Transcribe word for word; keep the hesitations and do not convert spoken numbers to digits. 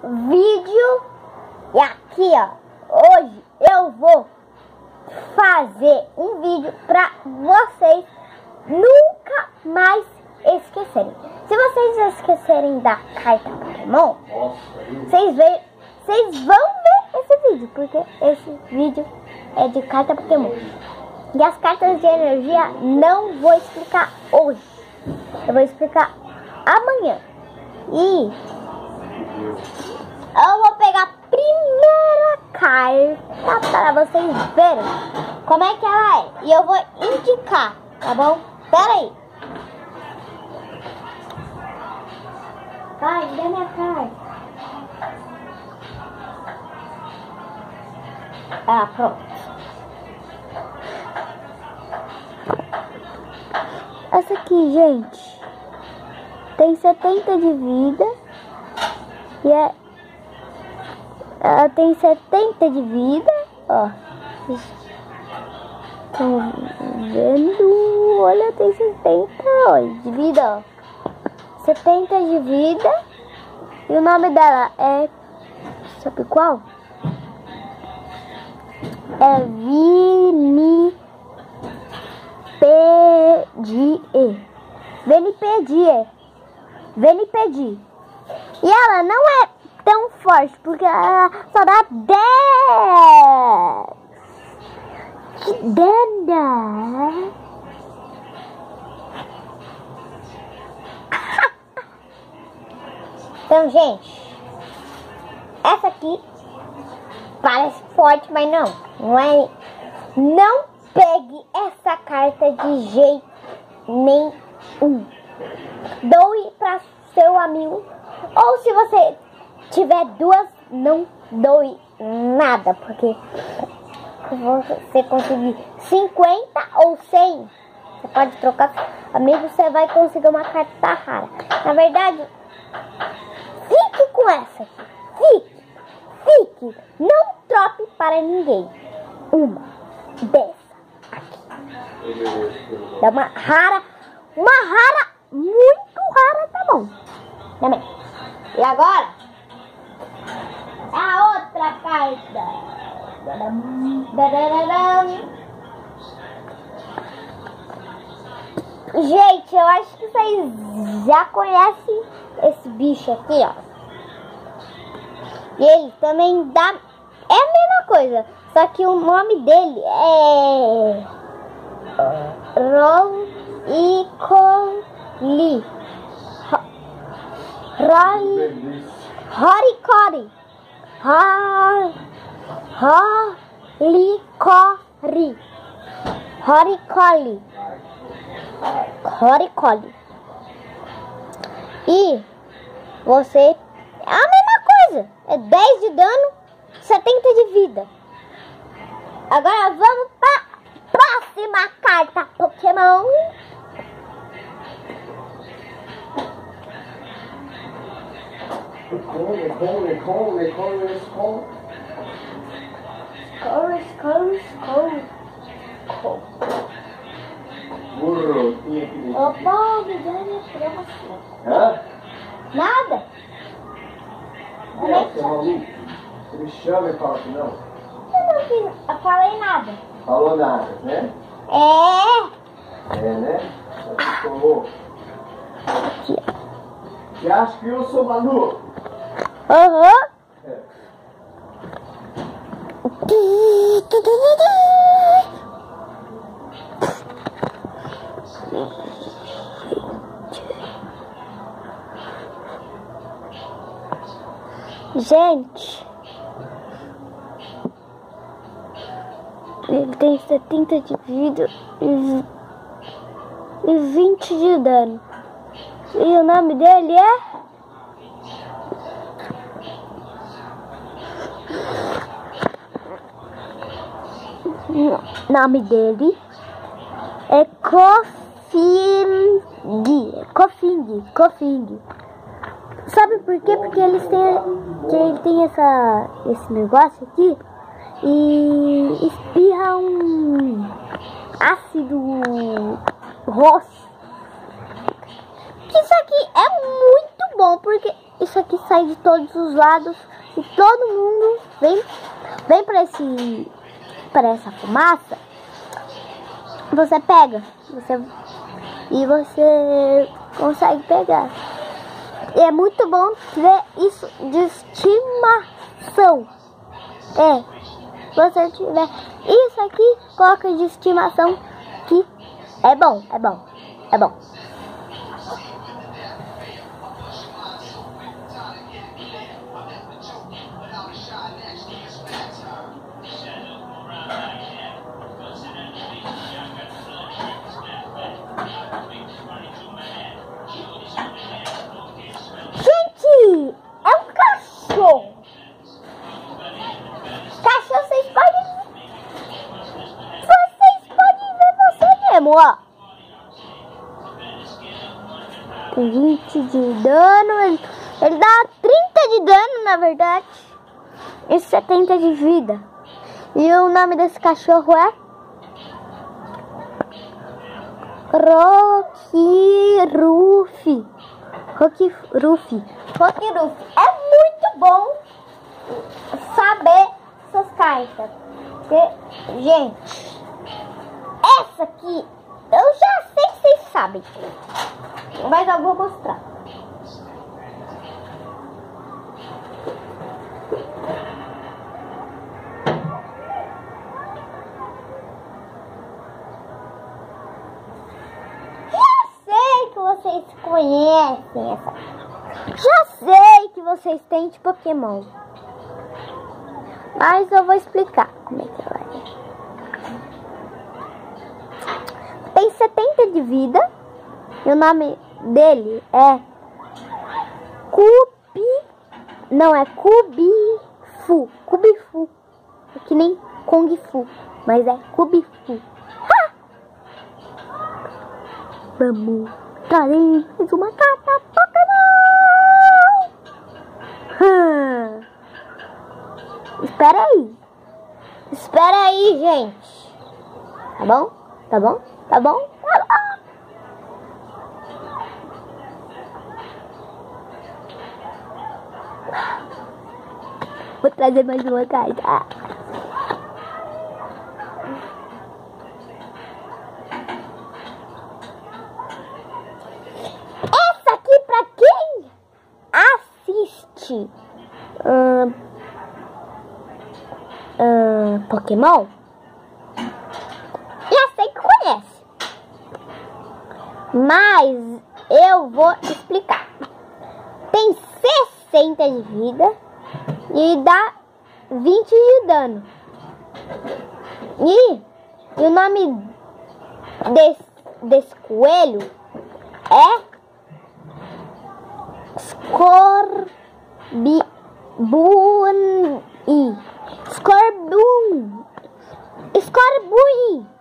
vídeo. E aqui, ó, hoje eu vou fazer um vídeo pra vocês nunca mais esquecerem. Se vocês esquecerem da carta Pokémon, vocês, vê, vocês vão ver esse vídeo, porque esse vídeo é de carta Pokémon. E as cartas de energia não vou explicar hoje, eu vou explicar amanhã. E eu vou pegar a primeira carta para vocês verem como é que ela é. E eu vou indicar, tá bom? Pera aí. Vai, dê minha carta. Ah, pronto. Essa aqui, gente, tem setenta de vida. E é... ela tem setenta de vida. Ó. Estão vendo? Olha, tem setenta ó, de vida, ó. setenta de vida. E o nome dela é... sabe qual? É Vinipedie. Vinipedie. Vinipedie. E ela não é tão forte, porque ela só dá dez. Que dano! Então, gente, essa aqui parece forte, mas não. Não é. Não pegue essa carta de jeito nenhum. Doe para seu amigo. Ou se você tiver duas, não doe nada, porque você conseguir cinquenta ou cem, você pode trocar amigo, você vai conseguir uma carta rara. Na verdade, fique com essa aqui. Fique, fique. Não troque para ninguém. Uma dessa aqui. É uma rara, uma rara, muito rara, tá bom. Também. E agora, a outra carta. Gente, eu acho que vocês já conhecem esse bicho aqui, ó. E ele também dá... é a mesma coisa, só que o nome dele é... Rolicoli. Horicori. Horicori. Horicoli. Horicoli. E você é a mesma coisa. É dez de dano, setenta de vida. Agora vamos para a próxima carta Pokémon. Corre, corre, corre, corre, corre. Corre, corre, corre. Burro, tinha que deixar. Opa, me dá minha próxima. Hã? Nada. Você é maluco? Você me chama e fala que não. Eu não fiz, eu falei nada. Falou nada, né? É. É, né? Você falou. Aqui, ó. Você acha que eu sou maluco? Aham. Uhum. É. Gente, ele tem setenta de vida e vinte de dano. E o nome dele é... o nome dele é Koffing. Koffing. Koffing. Sabe por quê? Porque eles têm, que ele tem essa, esse negócio aqui e espirra um ácido roxo. Que isso aqui é muito bom, porque isso aqui sai de todos os lados e todo mundo vem, vem para esse, para essa fumaça. Você pega, você e você consegue pegar. E é muito bom ter isso de estimação. É, você tiver isso aqui, coloca de estimação que é bom, é bom, é bom. Gente, é um cachorro. Cachorro, vocês podem Vocês podem ver você mesmo, ó. Tem vinte de dano. Ele, ele dá trinta de dano, na verdade. E setenta de vida. E o nome desse cachorro é Rockruff. Rockruff. Rockruff. É muito bom saber essas cartas. Porque, gente, essa aqui eu já sei que vocês sabem. Mas eu vou mostrar. Vocês conhecem essa. Já sei que vocês têm de Pokémon. Mas eu vou explicar como é que ela é. Tem setenta de vida. E o nome dele é Cubi. Não, é Cubifu. Cubifu. É que nem Kung Fu. Mas é Cubifu. Ha! Vamos. Trarei mais uma carta Pokémon! Hum. Espera aí. Espera aí, gente. Tá bom? Tá bom? Tá bom? Tá bom. Vou trazer mais uma carta. Uh, uh, Pokémon, já sei que conhece, mas eu vou explicar. Tem sessenta de vida e dá vinte de dano. E, e o nome desse, desse coelho é Scorbunny. Scorbunny. Scorbunny.